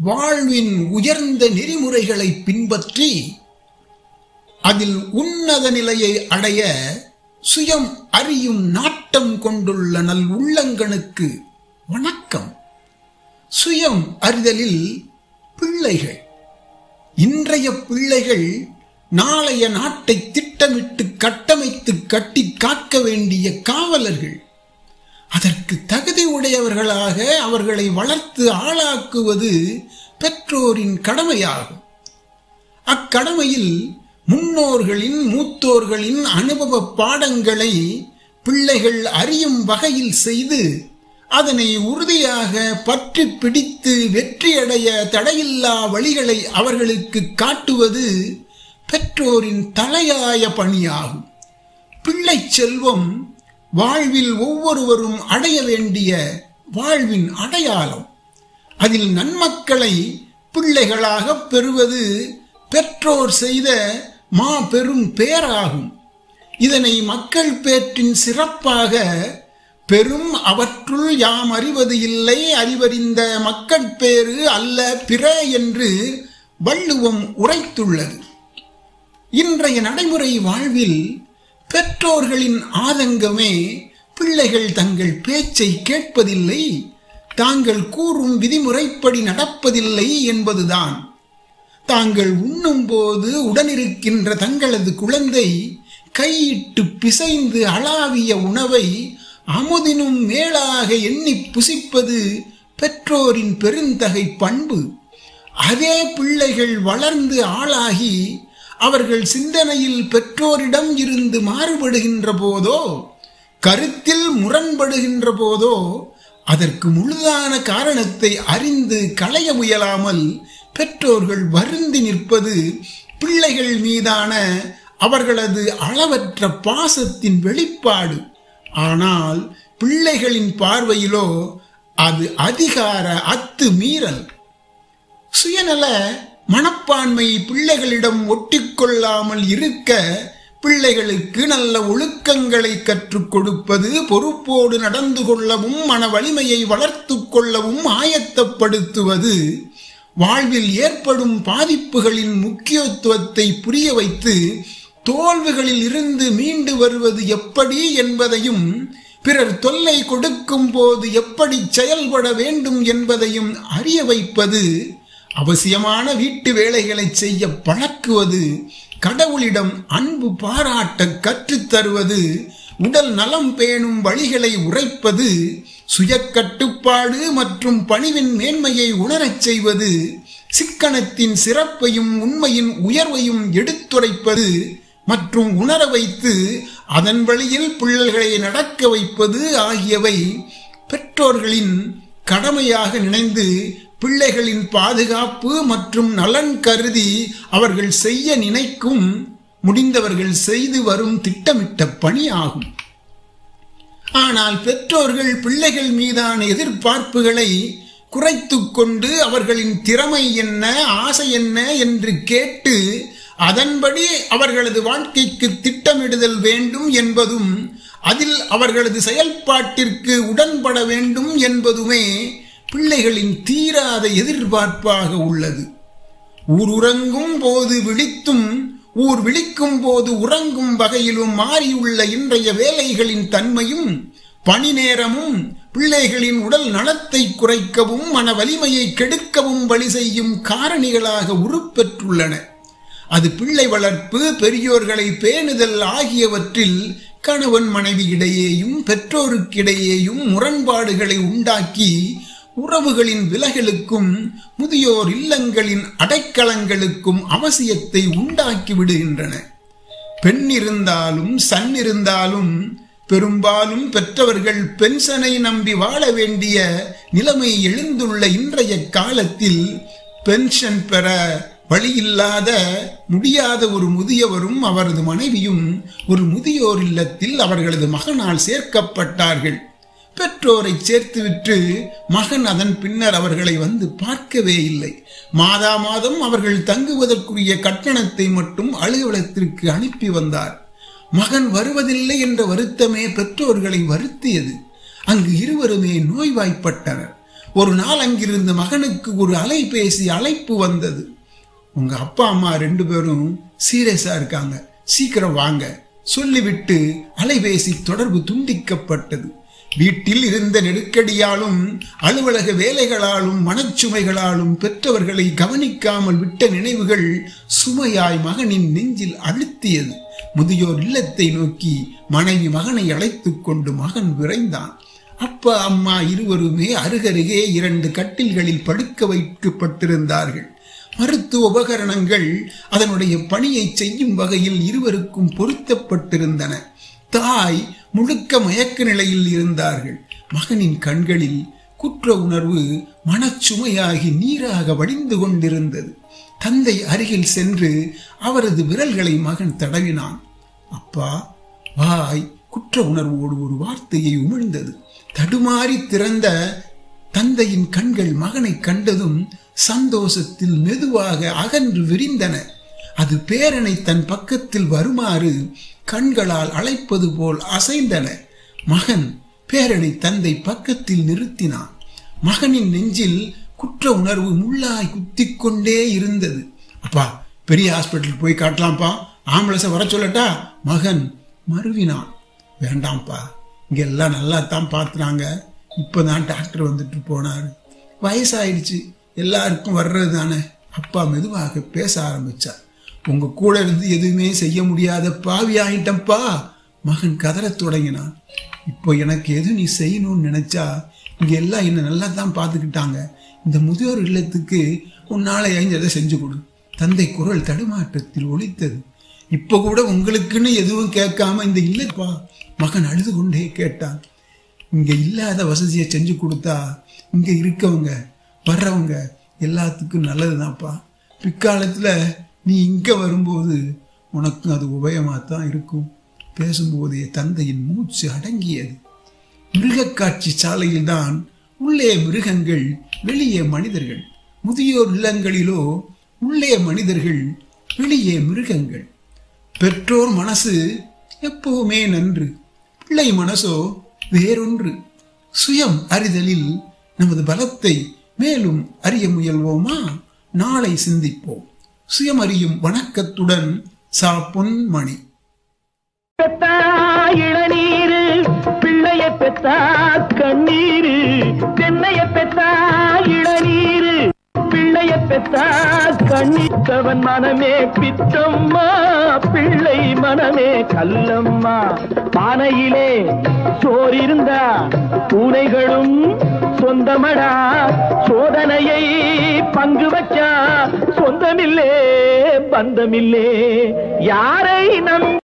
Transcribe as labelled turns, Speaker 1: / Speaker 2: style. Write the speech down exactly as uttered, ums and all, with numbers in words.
Speaker 1: வாழ்வின் உயர்ந்த நெறிமுறைகளை பின்பற்றி அதில் உன்னத நிலையை அடைய சுயம் அறியும் நாட்டம் கொண்டுள்ள நல் உள்ளங்களுக்கு வணக்கம். சுயம் அறிதலில் பிள்ளைகள், இன்றைய பிள்ளைகள் நாளைய நாட்டை திட்டமிட்டு கட்டமைத்து கட்டி காக்க வேண்டிய காவலர்கள். அதற்கு தகுதி உடையவர்களாக அவர்களை வளர்த்து ஆளாக்குவது பெற்றோரின் கடமையாகும். அக்கடமையில் முன்னோர்களின் மூத்தோர்களின் அனுபவ பாடங்களை பிள்ளைகள் அறியும் வகையில் செய்து அதனை உறுதியாக பற்றி பிடித்து வெற்றியடைய தடையில்லா வழிகளை அவர்களுக்கு காட்டுவது பெற்றோரின் தலையாய பணியாகும். பிள்ளை செல்வம் வாழ்வில் ஒவ்வொருவரும் அடைய வேண்டிய வாழ்வின் அடையாளம். அதில் நன்மக்களை பிள்ளைகளாக பெறுவது பெற்றோர் செய்த மா பெரும் பேராகும். இதனை மக்கள் பேற்றின் சிறப்பாக பெரும் அவற்றுள் யாம் அறிவது இல்லை, அறிவறிந்த மக்கட்பேறு அல்ல பிற என்று வள்ளுவம் உரைத்துள்ளது. இன்றைய நடைமுறை வாழ்வில் பெற்றோர்களின் ஆதங்கமே பிள்ளைகள் தங்கள் பேச்சை கேட்பதில்லை, தாங்கள் கூறும் விதிமுறைப்படி நடப்பதில்லை என்பதுதான். தாங்கள் உண்ணும் போது உடனிருக்கின்ற தங்களது குழந்தை கையிட்டு பிசைந்து அளாவிய உணவை அமுதினும் மேலாக எண்ணி புசிப்பது பெற்றோரின் பெருந்தகை பண்பு. அதே பிள்ளைகள் வளர்ந்து ஆளாகி அவர்கள் சிந்தனையில் பெற்றோரிடம் இருந்து மாறுபடுகின்ற போதோ, கருத்தில் முரண்படுகின்ற போதோ அதற்கு முழுதான காரணத்தை அறிந்து களைய முயலாமல் பெற்றோர்கள் வருந்தி நிற்பது பிள்ளைகள் மீதான அவர்களது அளவற்ற பாசத்தின் வெளிப்பாடு. ஆனால் பிள்ளைகளின் பார்வையிலோ அது அதிகார அத்து மீறல். சுயநல மனப்பான்மை பிள்ளைகளிடம் ஒட்டிக்கொள்ளாமல் இருக்க பிள்ளைகளுக்கு நல்ல ஒழுக்கங்களை கற்றுக் கொடுப்பது, பொறுப்போடு நடந்து கொள்ளவும் மன வலிமையை வளர்த்து கொள்ளவும் ஆயத்தப்படுத்துவது, வாழ்வில் ஏற்படும் பாதிப்புகளின் முக்கியத்துவத்தை புரிய வைத்து தோல்விகளில் இருந்து மீண்டு வருவது எப்படி என்பதையும், பிறர் தொல்லை கொடுக்கும் போது எப்படி செயல்பட வேண்டும் என்பதையும் அறிய வைப்பது, அவசியமான வீட்டு வேலைகளை செய்ய பழக்குவது, கடவுளிடம் அன்பு பாராட்ட கற்றுத்தருவது, உடல் நலம் பேணும் வழிகளை உரைப்பது, சுய கட்டுப்பாடு மற்றும் பணிவின் மேன்மையை உணரச் செய்வது, சிக்கனத்தின் சிறப்பையும் உண்மையின் உயர்வையும் எடுத்துரைப்பது மற்றும் உணர வைத்து அதன் வழியில் பிள்ளைகளை நடக்க வைப்பது ஆகியவை பெற்றோர்களின் கடமையாக நினைந்து பிள்ளைகளின் பாதுகாப்பு மற்றும் நலன் கருதி அவர்கள் செய்ய நினைக்கும், முடிந்தவர்கள் செய்து வரும் திட்டமிட்ட பணியாகும். ஆனால் பெற்றோர்கள் பிள்ளைகள் மீதான எதிர்பார்ப்புகளை குறைத்து கொண்டு அவர்களின் திறமை என்ன, ஆசை என்ன என்று கேட்டு அதன்படி அவர்களது வாழ்க்கைக்கு திட்டமிடுதல் வேண்டும் என்பதும், அதில் அவர்களது செயல்பாட்டிற்கு உடன்பட வேண்டும் என்பதுமே பிள்ளைகளின் தீராத எதிர்பார்ப்பாக உள்ளது. ஊர் உறங்கும் போது விழித்தும் ஊர் விழிக்கும் போது உறங்கும் வகையிலும் மாறியுள்ள இன்றைய வேலைகளின் தன்மையும் பணி நேரமும் பிள்ளைகளின் உடல் நலத்தை குறைக்கவும் மன வலிமையை கெடுக்கவும் வழி செய்யும் காரணிகளாக உருப்பெற்றுள்ளன. அது பிள்ளை வளர்ப்பு, பெரியோர்களை பேணுதல் ஆகியவற்றில் கணவன் மனைவி இடையேயும் பெற்றோருக்கிடையேயும் முரண்பாடுகளை உண்டாக்கி உறவுகளின் விலகலுக்கும் முதியோர் இல்லங்களின் அடைக்கலங்களுக்கும் அவசியத்தை உண்டாக்கி விடுகின்றன. பெண் இருந்தாலும் சன் இருந்தாலும் பெரும்பாலும் பெற்றவர்கள் பென்ஷனை நம்பி வாழ வேண்டிய நிலைமை எழுந்துள்ள இன்றைய காலத்தில் பென்ஷன் பெற வழியில்லாத முடியாத ஒரு முதியவரும் அவரது மனைவியும் ஒரு முதியோர் இல்லத்தில் அவர்களது மகனால் சேர்க்கப்பட்டார்கள். பெற்றோரை சேர்த்துவிட்டு மகன் அதன் பின்னர் அவர்களை வந்து பார்க்கவே இல்லை. மாதா மாதம் அவர்கள் தங்குவதற்குரிய கட்டணத்தை மட்டும் அலுவலகத்திற்கு அனுப்பி வந்தார். மகன் வருவதில்லை என்ற வருத்தமே பெற்றோர்களை வருத்தியது. அங்கு இருவருமே நோய்வாய்ப்பட்டனர். ஒரு நாள் அங்கிருந்து மகனுக்கு ஒரு அலைபேசி அழைப்பு வந்தது. உங்க அப்பா அம்மா ரெண்டு பேரும் சீரியஸா இருக்காங்க, சீக்கிரம் வாங்க சொல்லிவிட்டு அலைபேசி தொடர்பு துண்டிக்கப்பட்டது. வீட்டில் இருந்த நெருக்கடியாலும் அலுவலக வேலைகளாலும் மனச்சுமைகளாலும் பெற்றவர்களை கவனிக்காமல் விட்ட நினைவுகள் சுமையாய் மகனின் நெஞ்சில் அழுத்தியது. முதியோர் இல்லத்தை நோக்கி மனைவி மகனை அழைத்துக் கொண்டு மகன் விரைந்தான். அப்பா அம்மா இருவருமே அருகருகே இரண்டு கட்டில்களில் படுக்க வைக்கப்பட்டிருந்தார்கள். மருத்துவ உபகரணங்கள் அதனுடைய பணியை செய்யும் வகையில் இருவருக்கும் பொருத்தப்பட்டிருந்தன. தாய் முழுக்க மயக்க நிலையில் இருந்தார்கள். மகனின் கண்களில் குற்ற உணர்வு மனச்சுமையாகி நீராக வடிந்து கொண்டிருந்தது. தந்தை அருகில் சென்று அவரது விரல்களை மகன் தடவினான். அப்பா. வாய் குற்ற உணர்வோடு ஒரு வார்த்தையை உமிழ்ந்தது. தடுமாறி திறந்த தந்தையின் கண்கள் மகனை கண்டதும் சந்தோஷத்தில் மெதுவாக அகன்று விரிந்தன. அது பேரனை தன் பக்கத்தில் வருமாறு கண்களால் அழைப்பது போல் அசைந்தன. மகன் பேரனை தந்தை பக்கத்தில் நிறுத்தினான். மகனின் நெஞ்சில் குற்ற உணர்வு முள்ளாய் குத்திக் கொண்டே இருந்தது. அப்பா, பெரிய ஹாஸ்பிட்டல் போய் காட்டலாம்ப்பா, ஆம்புலன்ஸை வர சொல்லட்டா? மகன் மறுவினான். வேண்டாம்ப்பா, இங்க எல்லாம் நல்லா தான் பார்த்துறாங்க. இப்பதான் டாக்டர் வந்துட்டு போனாரு. வயசாயிடுச்சு, எல்லாருக்கும் வர்றது தானே. அப்பா மெதுவாக பேச ஆரம்பிச்சார். உங்க கூட இருந்து எதுவுமே செய்ய முடியாத பாவி ஆயிட்டப்பா. மகன் கதறத் தொடங்கினான். இப்போ எனக்கு எது நீ செய்யணும்னு நினைச்சா, இங்க எல்லாம் என்ன நல்லா தான் பார்த்துக்கிட்டாங்க. இந்த முதியோர் இல்லத்துக்கு உன்னால எதை செஞ்சு கொடு. தந்தை குரல் தடுமாற்றத்தில் ஒலித்தது. இப்ப கூட உங்களுக்குன்னு எதுவும் கேட்காம இந்த இல்லப்பா. மகன் அழுது கொண்டே கேட்டான். இங்க இல்லாத வசதியை செஞ்சு கொடுத்தா இங்க இருக்கவங்க வர்றவங்க எல்லாத்துக்கும் நல்லதுதான்ப்பா. பிற்காலத்துல நீ இங்க வரும்போது உனக்கும் அது உபயமாத்தான் இருக்கும். பேசும்போதே தந்தையின் மூச்சு அடங்கியது. மிருகக்காட்சி சாலையில் தான் உள்ளே மிருகங்கள், வெளியே மனிதர்கள். முதியோர் இல்லங்களிலோ உள்ளே மனிதர்கள், வெளியே மிருகங்கள். பெற்றோர் மனசு எப்பவுமே நன்று, பிள்ளை மனசோ வேறொன்று. சுயம் அறிதலில் நமது பலத்தை மேலும் அறிய முயல்வோமா? நாளை சிந்திப்போம். சுயமறியும் வணக்கத்துடன் சா பொன்மணி.
Speaker 2: பெத்தா இளநீரு, பிள்ளைய பெத்தா கண்ணீரு. தென்னைய பெத்தா இளநீரு, பிள்ளைய பெத்தா கண்ணீர்த்தவன் மனமே பித்தம்மா, பிள்ளை மனமே கல்லம்மா. பானையிலே சோர் இருந்தா பூனைகளும் சொந்தமடா, சோதனையை பங்கு வச்சா சொந்தமில்லே பந்தமில்லே. யாரை நம்